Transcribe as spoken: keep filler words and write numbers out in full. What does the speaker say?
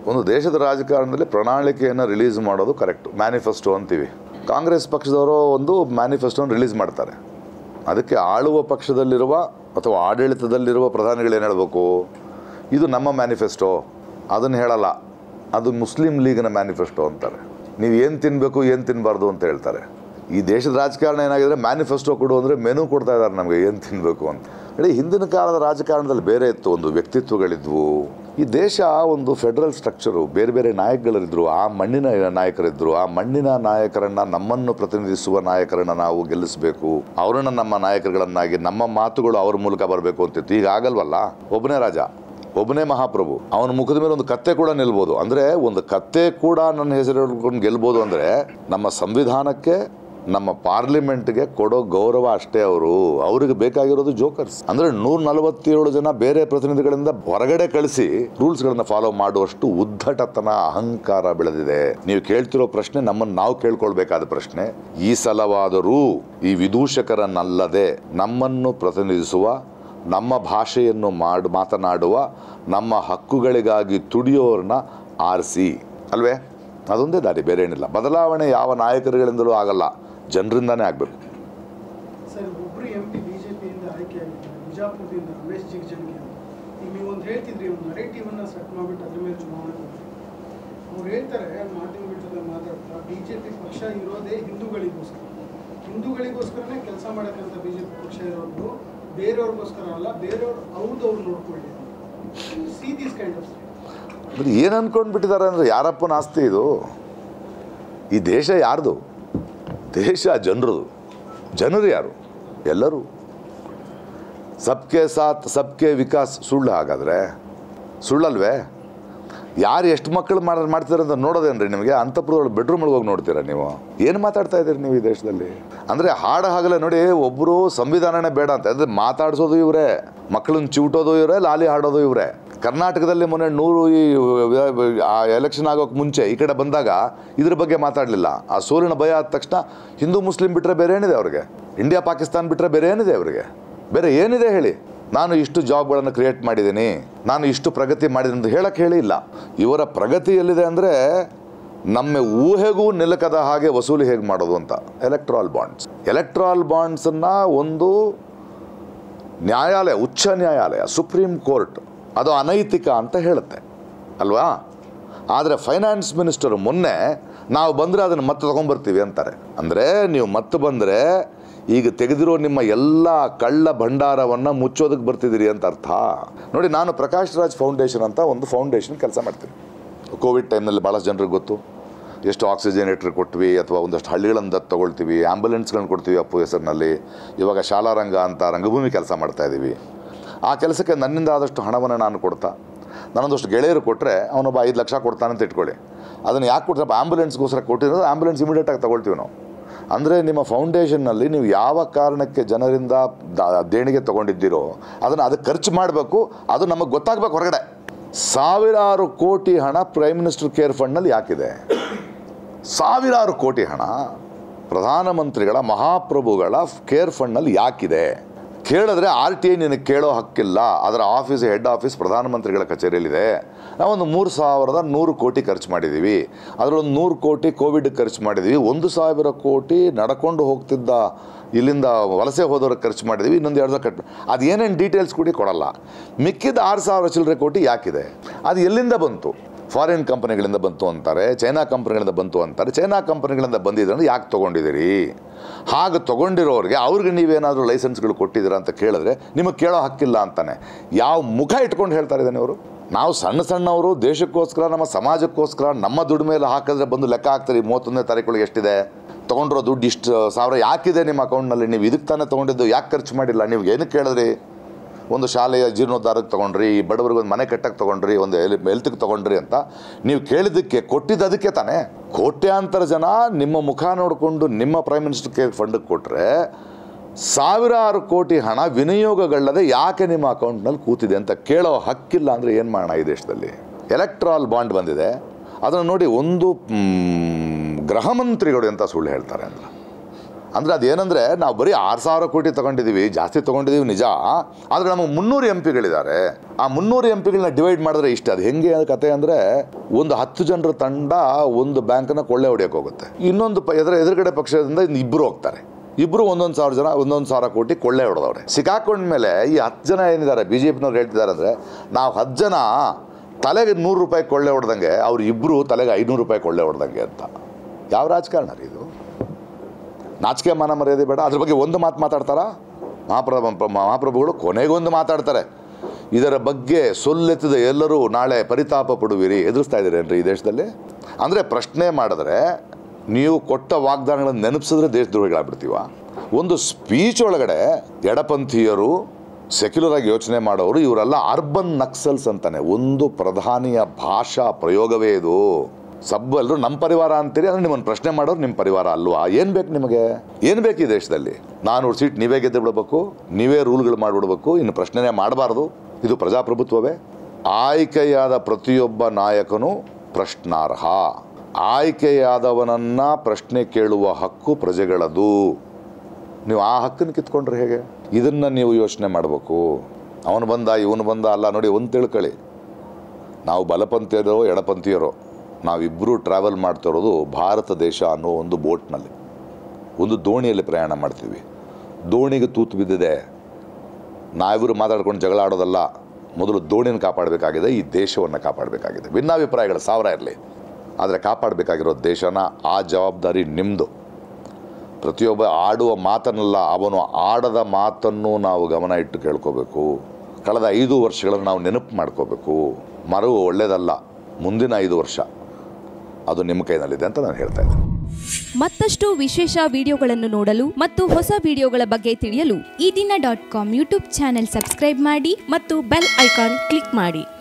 ಒಂದು ದೇಶದ ರಾಜಕಾರಣದಲ್ಲಿ ಪ್ರಣಾಳಿಕೆಯನ್ನು ರಿಲೀಸ್ ಮಾಡೋದು ಕರೆಕ್ಟು, ಮ್ಯಾನಿಫೆಸ್ಟೋ ಅಂತೀವಿ. ಕಾಂಗ್ರೆಸ್ ಪಕ್ಷದವರು ಒಂದು ಮ್ಯಾನಿಫೆಸ್ಟೋನ ರಿಲೀಸ್ ಮಾಡ್ತಾರೆ. ಅದಕ್ಕೆ ಆಳುವ ಪಕ್ಷದಲ್ಲಿರುವ ಅಥವಾ ಆಡಳಿತದಲ್ಲಿರುವ ಪ್ರಧಾನಿಗಳು ಏನು ಹೇಳಬೇಕು, ಇದು ನಮ್ಮ ಮ್ಯಾನಿಫೆಸ್ಟೋ, ಅದನ್ನು ಹೇಳಲ್ಲ, ಅದು ಮುಸ್ಲಿಂ ಲೀಗ್ನ ಮ್ಯಾನಿಫೆಸ್ಟೋ ಅಂತಾರೆ. ನೀವು ಏನು ತಿನ್ನಬೇಕು ಏನು ತಿನ್ನಬಾರ್ದು ಅಂತ ಹೇಳ್ತಾರೆ. ಈ ದೇಶದ ರಾಜಕಾರಣ ಏನಾಗಿದ್ರೆ ಮ್ಯಾನಿಫೆಸ್ಟೋ ಕೊಡು ಅಂದರೆ ಮೆನು ಕೊಡ್ತಾ ಇದ್ದಾರೆ ನಮಗೆ ಏನು ತಿನ್ನಬೇಕು ಅಂತ. ಹೇಳಿ ಹಿಂದಿನ ಕಾಲದ ರಾಜಕಾರಣದಲ್ಲಿ ಬೇರೆ ಇತ್ತು, ಒಂದು ವ್ಯಕ್ತಿತ್ವಗಳಿದ್ವು. ಈ ದೇಶ ಒಂದು ಫೆಡರಲ್ ಸ್ಟ್ರಕ್ಚರು, ಬೇರೆ ಬೇರೆ ನಾಯಕಗಳಿದ್ದರು, ಆ ಮಣ್ಣಿನ ನಾಯಕರಿದ್ದರು. ಆ ಮಣ್ಣಿನ ನಾಯಕರನ್ನು, ನಮ್ಮನ್ನು ಪ್ರತಿನಿಧಿಸುವ ನಾಯಕರನ್ನು ನಾವು ಗೆಲ್ಲಿಸಬೇಕು, ಅವರನ್ನು ನಮ್ಮ ನಾಯಕರುಗಳನ್ನಾಗಿ, ನಮ್ಮ ಮಾತುಗಳು ಅವ್ರ ಮೂಲಕ ಬರಬೇಕು ಅಂತಿತ್ತು. ಈಗ ಆಗಲ್ವಲ್ಲ, ಒಬ್ಬನೇ ರಾಜ, ಒಬ್ಬನೇ ಮಹಾಪ್ರಭು, ಅವನ ಮುಖದ ಮೇಲೆ ಒಂದು ಕತ್ತೆ ಕೂಡ ನಿಲ್ಬೋದು. ಅಂದರೆ ಒಂದು ಕತ್ತೆ ಕೂಡ ನನ್ನ ಹೆಸರು ಹೇಳ್ಕೊಂಡು ಗೆಲ್ಬೋದು. ಅಂದರೆ ನಮ್ಮ ಸಂವಿಧಾನಕ್ಕೆ, ನಮ್ಮ ಪಾರ್ಲಿಮೆಂಟ್ಗೆ ಕೊಡೋ ಗೌರವ ಅಷ್ಟೇ. ಅವರು ಅವ್ರಿಗೆ ಬೇಕಾಗಿರೋದು ಜೋಕರ್ಸ್. ಅಂದರೆ ನೂರ ನಲವತ್ತೇಳು ಜನ ಬೇರೆ ಪ್ರತಿನಿಧಿಗಳಿಂದ ಹೊರಗಡೆ ಕಳಿಸಿ ರೂಲ್ಸ್ಗಳನ್ನು ಫಾಲೋ ಮಾಡುವಷ್ಟು ಉದ್ದಟತನ, ಅಹಂಕಾರ ಬೆಳೆದಿದೆ. ನೀವು ಕೇಳ್ತಿರೋ ಪ್ರಶ್ನೆ ನಮ್ಮನ್ನು ನಾವು ಕೇಳ್ಕೊಳ್ಬೇಕಾದ ಪ್ರಶ್ನೆ. ಈ ಸಲವಾದರೂ ಈ ವಿದೂಷಕರನ್ನಲ್ಲದೆ ನಮ್ಮನ್ನು ಪ್ರತಿನಿಧಿಸುವ, ನಮ್ಮ ಭಾಷೆಯನ್ನು ಮಾಡು ಮಾತನಾಡುವ, ನಮ್ಮ ಹಕ್ಕುಗಳಿಗಾಗಿ ತುಡಿಯೋರನ್ನ ಆರಿಸಿ ಅಲ್ವೇ? ಅದೊಂದೇ ದಾರಿ, ಬೇರೆ ಏನಿಲ್ಲ. ಬದಲಾವಣೆ ಯಾವ ನಾಯಕರುಗಳಿಂದಲೂ ಆಗಲ್ಲ, ಜನರಿಂದಾನೇ ಆಗಬೇಕು. ಸರ್, ಒಬ್ಬರು ಎಂ ಪಿ ಬಿಜೆಪಿಯಿಂದ ಆಯ್ಕೆ ಆಗಿದ್ದಾರೆ, ಬಿಜಾಪುರದಿಂದ ರಮೇಶ್ ಜಿಗಜಿಣಗಿ. ಈಗ ನೀವು ಒಂದು ಹೇಳ್ತಿದ್ರಿ, ಒಂದು ನರೇಟಿವನ್ನು ಸೆಟ್ ಮಾಡಿಬಿಟ್ಟು ಅದ್ರ ಮೇಲೆ ಚುನಾವಣೆ ಕೊಡ್ತಾರೆ. ಅವ್ರು ಹೇಳ್ತಾರೆ ಮಾಧ್ಯಮಗಳ ಜೊತೆ ಮಾತಾಡ್ತಾ, ಬಿಜೆಪಿ ಪಕ್ಷ ಇರೋದೇ ಹಿಂದೂಗಳಿಗೋಸ್ಕರ, ಹಿಂದೂಗಳಿಗೋಸ್ಕರನೇ ಕೆಲಸ ಮಾಡೋಕ್ಕಂತ ಬಿಜೆಪಿ ಪಕ್ಷ ಇರೋದು, ಬೇರೆಯವ್ರಿಗೋಸ್ಕರ ಅಲ್ಲ, ಬೇರೆಯವ್ರು ಅವ್ರದವ್ರು ನೋಡ್ಕೊಳ್ಳಿ. ಸಿ ದಿಸ್ ಕೈಂಡ್ ಆಫ್ ಅಂದರೆ ಏನು ಅಂದ್ಕೊಂಡ್ಬಿಟ್ಟಿದ್ದಾರೆ ಅಂದರೆ, ಯಾರಪ್ಪನ ಆಸ್ತಿ ಇದು? ಈ ದೇಶ ಯಾರ್ದು? ದೇಶ ಜನರದು. ಜನರು ಯಾರು? ಎಲ್ಲರೂ. ಸಬ್ಕೆ ಸಾಥ್ ಸಬ್ಕೆ ವಿಕಾಸ್ ಸುಳ್ಳು. ಹಾಗಾದರೆ ಸುಳ್ಳಲ್ವೇ? ಯಾರು ಎಷ್ಟು ಮಕ್ಕಳು ಮಾಡಿ ಮಾಡ್ತಾರೆ ಅಂತ ನೋಡೋದೇನ್ರಿ ನಿಮಗೆ? ಅಂತಃಪುರದೊಳಗೆ ಬೆಡ್ರೂಮ್ಗೆ ಹೋಗಿ ನೋಡ್ತೀರಾ ನೀವು? ಏನು ಮಾತಾಡ್ತಾ ಇದ್ದೀರಿ ನೀವು ಈ ದೇಶದಲ್ಲಿ? ಅಂದರೆ ಹಾಡು ಹಾಗಲೇ ನೋಡಿ, ಒಬ್ಬರು ಸಂವಿಧಾನನೇ ಬೇಡ ಅಂತ ಅಂದರೆ ಮಾತಾಡಿಸೋದು ಇವರೇ, ಮಕ್ಕಳನ್ನ ಚಿವುಟೋದು ಇವರೇ, ಲಾಲಿ ಹಾಡೋದು ಇವರೇ. ಕರ್ನಾಟಕದಲ್ಲಿ ಮೊನ್ನೆ ನೂರು ಈ ಎಲೆಕ್ಷನ್ ಆಗೋಕ್ಕೆ ಮುಂಚೆ ಈ ಕಡೆ ಬಂದಾಗ ಇದ್ರ ಬಗ್ಗೆ ಮಾತಾಡಲಿಲ್ಲ. ಆ ಸೋಲಿನ ಭಯ ಆದ ತಕ್ಷಣ ಹಿಂದೂ ಮುಸ್ಲಿಂ ಬಿಟ್ಟರೆ ಬೇರೆ ಏನಿದೆ ಅವ್ರಿಗೆ? ಇಂಡಿಯಾ ಪಾಕಿಸ್ತಾನ ಬಿಟ್ಟರೆ ಬೇರೆ ಏನಿದೆ ಅವರಿಗೆ? ಬೇರೆ ಏನಿದೆ ಹೇಳಿ? ನಾನು ಇಷ್ಟು ಜಾಬ್ಗಳನ್ನು ಕ್ರಿಯೇಟ್ ಮಾಡಿದ್ದೀನಿ, ನಾನು ಇಷ್ಟು ಪ್ರಗತಿ ಮಾಡಿದ್ದೀನಿ ಅಂತ ಹೇಳಕ್ಕೆ ಹೇಳಿ ಇಲ್ಲ. ಇವರ ಪ್ರಗತಿ ಎಲ್ಲಿದೆ ಅಂದರೆ, ನಮ್ಮ ಊಹೆಗೂ ನಿಲುಕದ ಹಾಗೆ ವಸೂಲಿ ಹೇಗೆ ಮಾಡೋದು ಅಂತ. ಎಲೆಕ್ಟ್ರಾಲ್ ಬಾಂಡ್ಸ್ ಎಲೆಕ್ಟ್ರಾಲ್ ಬಾಂಡ್ಸನ್ನು ಒಂದು ನ್ಯಾಯಾಲಯ, ಉಚ್ಚ ನ್ಯಾಯಾಲಯ, ಸುಪ್ರೀಂ ಕೋರ್ಟ್ ಅದು ಅನೈತಿಕ ಅಂತ ಹೇಳುತ್ತೆ ಅಲ್ವಾ? ಆದರೆ ಫೈನಾನ್ಸ್ ಮಿನಿಸ್ಟರು ಮೊನ್ನೆ ನಾವು ಬಂದರೆ ಅದನ್ನು ಮತ್ತೆ ತೊಗೊಂಬರ್ತೀವಿ ಅಂತಾರೆ. ಅಂದರೆ ನೀವು ಮತ್ತೆ ಬಂದರೆ ಈಗ ತೆಗೆದಿರೋ ನಿಮ್ಮ ಎಲ್ಲ ಕಳ್ಳ ಭಂಡಾರವನ್ನು ಮುಚ್ಚೋದಕ್ಕೆ ಬರ್ತಿದ್ದೀರಿ ಅಂತ ಅರ್ಥ. ನೋಡಿ, ನಾನು ಪ್ರಕಾಶ್ ರಾಜ್ ಫೌಂಡೇಶನ್ ಅಂತ ಒಂದು ಫೌಂಡೇಶನ್ ಕೆಲಸ ಮಾಡ್ತೀನಿ. ಕೋವಿಡ್ ಟೈಮ್ನಲ್ಲಿ ಭಾಳಷ್ಟು ಜನರಿಗೆ ಗೊತ್ತು, ಎಷ್ಟು ಆಕ್ಸಿಜನೇಟರ್ ಕೊಟ್ವಿ, ಅಥವಾ ಒಂದಷ್ಟು ಹಳ್ಳಿಗಳನ್ನು ದತ್ತು ತೊಗೊಳ್ತೀವಿ, ಆ್ಯಂಬುಲೆನ್ಸ್ಗಳನ್ನು ಕೊಡ್ತೀವಿ ಅಪ್ಪು ಹೆಸರಿನಲ್ಲಿ. ಇವಾಗ ಶಾಲಾ ರಂಗ ಅಂತ ರಂಗಭೂಮಿ ಕೆಲಸ ಮಾಡ್ತಾಯಿದ್ದೀವಿ. ಆ ಕೆಲಸಕ್ಕೆ ನನ್ನಿಂದ ಆದಷ್ಟು ಹಣವನ್ನು ನಾನು ಕೊಡ್ತಾ, ನಾನೊಂದಷ್ಟು ಗೆಳೆಯರು ಕೊಟ್ಟರೆ ಅವನೊಬ್ಬ ಐದು ಲಕ್ಷ ಕೊಡ್ತಾನಂತ ಇಟ್ಕೊಳ್ಳಿ. ಅದನ್ನು ಯಾಕೆ ಕೊಡ್ತಾರೆ? ಆ್ಯಂಬುಲೆನ್ಸ್ಗೋಸ್ಕರ ಕೊಟ್ಟಿರೋದು, ಆ್ಯಂಬುಲೆನ್ಸ್ ಇಮಿಡಿಯೇಟಾಗಿ ತೊಗೊಳ್ತೀವಿ ನಾವು. ಅಂದರೆ ನಿಮ್ಮ ಫೌಂಡೇಶನ್ನಲ್ಲಿ ನೀವು ಯಾವ ಕಾರಣಕ್ಕೆ ಜನರಿಂದ ದೇಣಿಗೆ ತೊಗೊಂಡಿದ್ದೀರೋ ಅದನ್ನು ಅದಕ್ಕೆ ಖರ್ಚು ಮಾಡಬೇಕು, ಅದು ನಮಗೆ ಗೊತ್ತಾಗಬೇಕು ಹೊರಗಡೆ. ಸಾವಿರಾರು ಕೋಟಿ ಹಣ ಪ್ರೈಮ್ ಮಿನಿಸ್ಟರ್ ಕೇರ್ ಫಂಡ್ನಲ್ಲಿ ಯಾಕಿದೆ? ಸಾವಿರಾರು ಕೋಟಿ ಹಣ ಪ್ರಧಾನಮಂತ್ರಿಗಳ, ಮಹಾಪ್ರಭುಗಳ ಕೇರ್ ಫಂಡ್ನಲ್ಲಿ ಯಾಕಿದೆ? ಕೇಳಿದ್ರೆ ಆರ್ ಟಿ ಐ ನಿನಗೆ ಕೇಳೋ ಹಕ್ಕಿಲ್ಲ. ಅದರ ಆಫೀಸ್, ಹೆಡ್ ಆಫೀಸ್ ಪ್ರಧಾನಮಂತ್ರಿಗಳ ಕಚೇರಿಯಲ್ಲಿದೆ. ನಾವೊಂದು ಮೂರು ಸಾವಿರದ ನೂರು ಕೋಟಿ ಖರ್ಚು ಮಾಡಿದ್ದೀವಿ. ಅದರಲ್ಲೊಂದು ನೂರು ಕೋಟಿ ಕೋವಿಡ್ ಖರ್ಚು ಮಾಡಿದ್ದೀವಿ. ಒಂದು ಸಾವಿರ ಕೋಟಿ ನಡ್ಕೊಂಡು ಹೋಗ್ತಿದ್ದ ಇಲ್ಲಿಂದ ವಲಸೆ ಹೋದವ್ರಿಗೆ ಖರ್ಚು ಮಾಡಿದ್ದೀವಿ. ಇನ್ನೊಂದು ಎರಡು ಸಾವಿರ ಕಟ್ ಅದು ಏನೇನು ಡೀಟೇಲ್ಸ್ ಕೂಡ ಕೊಡಲ್ಲ. ಮಿಕ್ಕಿದ ಆರು ಸಾವಿರ ಚಿಲ್ಲರೆ ಕೋಟಿ ಯಾಕಿದೆ? ಅದು ಎಲ್ಲಿಂದ ಬಂತು? ಫಾರಿನ್ ಕಂಪನಿಗಳಿಂದ ಬಂತು ಅಂತಾರೆ, ಚೈನಾ ಕಂಪನಿಗಳಿಂದ ಬಂತು ಅಂತಾರೆ. ಚೈನಾ ಕಂಪನಿಗಳಿಂದ ಬಂದಿದೆ ಅಂದರೆ ಯಾಕೆ ತೊಗೊಂಡಿದ್ದೀರಿ? ಹಾಗೆ ತೊಗೊಂಡಿರೋರಿಗೆ ಅವ್ರಿಗೆ ನೀವೇನಾದರೂ ಲೈಸೆನ್ಸ್ಗಳು ಕೊಟ್ಟಿದ್ದೀರಾ ಅಂತ ಕೇಳಿದ್ರೆ ನಿಮಗೆ ಕೇಳೋ ಹಕ್ಕಿಲ್ಲ ಅಂತಾನೆ. ಯಾವ ಮುಖ ಇಟ್ಕೊಂಡು ಹೇಳ್ತಾ ಇದ್ದಾನೆ ಅವರು? ನಾವು ಸಣ್ಣ ಸಣ್ಣವರು ದೇಶಕ್ಕೋಸ್ಕರ, ನಮ್ಮ ಸಮಾಜಕ್ಕೋಸ್ಕರ ನಮ್ಮ ದುಡ್ಡು ಮೇಲೆ ಹಾಕಿದ್ರೆ ಬಂದು ಲೆಕ್ಕ ಹಾಕ್ತಾರೆ. ಮೂವತ್ತೊಂದನೇ ತಾರೀಕೊಳಗೆ ಎಷ್ಟಿದೆ ತೊಗೊಂಡಿರೋ ದುಡ್ಡು? ಇಷ್ಟು ಸಾವಿರ ಯಾಕಿದೆ ನಿಮ್ಮ ಅಕೌಂಟ್ನಲ್ಲಿ? ನೀವು ಇದಕ್ಕೆ ತಾನೇ ತೊಗೊಂಡಿದ್ದು, ಯಾಕೆ ಖರ್ಚು ಮಾಡಿಲ್ಲ? ನೀವು ಏನಕ್ಕೆ ಕೇಳಿದ್ರಿ? ಒಂದು ಶಾಲೆಯ ಜೀರ್ಣೋದ್ಧಾರಕ್ಕೆ ತೊಗೊಂಡ್ರಿ, ಬಡವರಿಗೆ ಒಂದು ಮನೆ ಕಟ್ಟಕ್ಕೆ ತೊಗೊಂಡ್ರಿ, ಒಂದು ಎಲ್ ಹೆಲ್ತ್ಗೆ ತೊಗೊಂಡ್ರಿ ಅಂತ ನೀವು ಕೇಳಿದ್ದಕ್ಕೆ ಕೊಟ್ಟಿದ್ದದಕ್ಕೆ ತಾನೇ. ಕೋಟ್ಯಾಂತರ ಜನ ನಿಮ್ಮ ಮುಖ ನೋಡಿಕೊಂಡು ನಿಮ್ಮ ಪ್ರೈಮ್ ಮಿನಿಸ್ಟರ್ ಕೇರ್ ಫಂಡಿಗೆ ಕೊಟ್ಟರೆ ಸಾವಿರಾರು ಕೋಟಿ ಹಣ ವಿನಿಯೋಗಗೊಳ್ಳದೆ ಯಾಕೆ ನಿಮ್ಮ ಅಕೌಂಟ್ನಲ್ಲಿ ಕೂತಿದೆ ಅಂತ ಕೇಳೋ ಹಕ್ಕಿಲ್ಲ ಅಂದರೆ ಏನು ಮಾಡೋಣ ಈ ದೇಶದಲ್ಲಿ? ಎಲೆಕ್ಟ್ರಾಲ್ ಬಾಂಡ್ ಬಂದಿದೆ, ಅದನ್ನು ನೋಡಿ ಒಂದು ಗೃಹ ಮಂತ್ರಿಗಳು ಅಂತ ಸುಳ್ಳು ಹೇಳ್ತಾರೆ ಅಂತ. ಅಂದರೆ ಅದೇನೆಂದರೆ ನಾವು ಬರೀ ಆರು ಸಾವಿರ ಕೋಟಿ ತೊಗೊಂಡಿದ್ದೀವಿ, ಜಾಸ್ತಿ ತೊಗೊಂಡಿದ್ದೀವಿ ನಿಜ, ಆದರೆ ನಮಗೆ ಮುನ್ನೂರು ಎಂ ಪಿಗಳಿದ್ದಾರೆ. ಆ ಮುನ್ನೂರು ಎಂ ಪಿಗಳನ್ನ ಡಿವೈಡ್ ಮಾಡಿದ್ರೆ ಇಷ್ಟ. ಅದು ಹೆಂಗೆ ಕತೆ ಅಂದರೆ, ಒಂದು ಹತ್ತು ಜನರ ತಂಡ ಒಂದು ಬ್ಯಾಂಕನ್ನು ಕೊಳ್ಳೆ ಹೊಡೆಯೋಕೆ ಹೋಗುತ್ತೆ, ಇನ್ನೊಂದು ಪ ಎದುರು ಎದುರುಗಡೆ ಪಕ್ಷದಿಂದ ಇಬ್ಬರು ಹೋಗ್ತಾರೆ, ಇಬ್ಬರು ಒಂದೊಂದು ಸಾವಿರ ಜನ ಒಂದೊಂದು ಸಾವಿರ ಕೋಟಿ ಕೊಳ್ಳೆ ಹೊಡೆದವ್ರೆ. ಸಿಕ್ಕಾಕೊಂಡ್ಮೇಲೆ ಈ ಹತ್ತು ಜನ ಏನಿದ್ದಾರೆ ಬಿ ಜೆ ಪಿನವ್ರು ಹೇಳ್ತಿದ್ದಾರೆ ಅಂದರೆ, ನಾವು ಹತ್ತು ಜನ ತಲೆಗೆ ನೂರು ರೂಪಾಯಿ ಕೊಳ್ಳೆ ಹೊಡೆದಂಗೆ ಅವ್ರು ಇಬ್ಬರು ತಲೆಗೆ ಐನೂರು ರೂಪಾಯಿ ಕೊಳ್ಳೆ ಹೊಡೆದಂಗೆ ಅಂತ. ಯಾವ ರಾಜಕಾರಣ ರೀ ಇದು? ನಾಚಿಕೆ ಮಾನ ಮರ್ಯಾದೆ ಬೇಡ. ಅದ್ರ ಬಗ್ಗೆ ಒಂದು ಮಾತು ಮಾತಾಡ್ತಾರಾ ಮಹಾಪ್ರಭು ಮಹಾಪ್ರಭುಗಳು? ಕೊನೆಗೊಂದು ಮಾತಾಡ್ತಾರೆ, ಇದರ ಬಗ್ಗೆ ಸೊಲ್ಲೆತ್ತಿದ ಎಲ್ಲರೂ ನಾಳೆ ಪರಿತಾಪ ಪಡುವಿರಿ. ಎದುರಿಸ್ತಾ ಇದ್ದೀರೇನ್ರಿ ಈ ದೇಶದಲ್ಲಿ? ಅಂದರೆ ಪ್ರಶ್ನೆ ಮಾಡಿದ್ರೆ ನೀವು ಕೊಟ್ಟ ವಾಗ್ದಾನಗಳನ್ನು ನೆನಪಿಸಿದ್ರೆ ದೇಶದ್ರೋಹಿಗಳಾಗ್ಬಿಡ್ತೀವ? ಒಂದು ಸ್ಪೀಚ್ ಒಳಗಡೆ ಎಡಪಂಥೀಯರು, ಸೆಕ್ಯುಲರ್ ಆಗಿ ಯೋಚನೆ ಮಾಡೋರು, ಇವರೆಲ್ಲ ಅರ್ಬನ್ ನಕ್ಸಲ್ಸ್ ಅಂತಾನೆ. ಒಂದು ಪ್ರಧಾನಿಯ ಭಾಷಾ ಪ್ರಯೋಗವೇ ಇದು. ಸಬ್ಬಲ್ಲರೂ ನಮ್ಮ ಪರಿವಾರ ಅಂತೀರಿ, ಅಂದರೆ ನಿಮ್ಮನ್ನು ಪ್ರಶ್ನೆ ಮಾಡೋರು ನಿಮ್ಮ ಪರಿವಾರ ಅಲ್ವಾ? ಏನು ಬೇಕು ನಿಮಗೆ? ಏನು ಬೇಕು ಈ ದೇಶದಲ್ಲಿ? ನಾನೂರು ಸೀಟ್ ನೀವೇ ಗೆದ್ದು ಬಿಡಬೇಕು, ನೀವೇ ರೂಲ್ಗಳು ಮಾಡಿಬಿಡ್ಬೇಕು, ಇನ್ನು ಪ್ರಶ್ನೆನೇ ಮಾಡಬಾರ್ದು. ಇದು ಪ್ರಜಾಪ್ರಭುತ್ವವೇ? ಆಯ್ಕೆಯಾದ ಪ್ರತಿಯೊಬ್ಬ ನಾಯಕನು ಪ್ರಶ್ನಾರ್ಹ. ಆಯ್ಕೆಯಾದವನನ್ನು ಪ್ರಶ್ನೆ ಕೇಳುವ ಹಕ್ಕು ಪ್ರಜೆಗಳದು. ನೀವು ಆ ಹಕ್ಕನ್ನು ಕಿತ್ಕೊಂಡ್ರೆ ಹೇಗೆ? ಇದನ್ನು ನೀವು ಯೋಚನೆ ಮಾಡಬೇಕು. ಅವನು ಬಂದ ಇವನು ಬಂದ ಅಲ್ಲ. ನೋಡಿ, ಒಂದು ತಿಳ್ಕೊಳ್ಳಿ, ನಾವು ಬಲಪಂಥೀಯರೋ ಎಡಪಂಥೀಯರೋ ನಾವಿಬ್ಬರೂ ಟ್ರಾವೆಲ್ ಮಾಡ್ತಿರೋದು ಭಾರತ ದೇಶ ಅನ್ನೋ ಒಂದು ಬೋಟ್ನಲ್ಲಿ, ಒಂದು ದೋಣಿಯಲ್ಲಿ ಪ್ರಯಾಣ ಮಾಡ್ತೀವಿ. ದೋಣಿಗೆ ತೂತು ಬಿದ್ದಿದೆ, ನಾವಿಬ್ಬರು ಮಾತಾಡ್ಕೊಂಡು ಜಗಳ ಆಡೋದಲ್ಲ. ಮೊದಲು ದೋಣಿನ ಕಾಪಾಡಬೇಕಾಗಿದೆ, ಈ ದೇಶವನ್ನು ಕಾಪಾಡಬೇಕಾಗಿದೆ. ಭಿನ್ನಾಭಿಪ್ರಾಯಗಳು ಸಾವಿರ ಇರಲಿ, ಆದರೆ ಕಾಪಾಡಬೇಕಾಗಿರೋ ದೇಶನ, ಆ ಜವಾಬ್ದಾರಿ ನಿಮ್ಮದು. ಪ್ರತಿಯೊಬ್ಬ ಆಡುವ ಮಾತನ್ನಲ್ಲ, ಅವನು ಆಡದ ಮಾತನ್ನು ನಾವು ಗಮನ ಇಟ್ಟು ಕೇಳ್ಕೋಬೇಕು. ಕಳೆದ ಐದು ವರ್ಷಗಳನ್ನು ನಾವು ನೆನಪು ಮಾಡ್ಕೋಬೇಕು. ಮರವು ಒಳ್ಳೆಯದಲ್ಲ, ಮುಂದಿನ ಐದು ವರ್ಷ ಅದು ನಿಮ್ಮ ಕೈನಲ್ಲಿದೆ ಅಂತ ನಾನು ಹೇಳ್ತಾ ಇದ್ದೇನೆ. ಮತ್ತಷ್ಟು ವಿಶೇಷ ವಿಡಿಯೋಗಳನ್ನು ನೋಡಲು ಮತ್ತು ಹೊಸ ವಿಡಿಯೋಗಳ ಬಗ್ಗೆ ತಿಳಿಯಲು ಈ ದಿನ dot com YouTube channel subscribe ಮಾಡಿ ಮತ್ತು ಬೆಲ್ ಐಕಾನ್ ಕ್ಲಿಕ್ ಮಾಡಿ.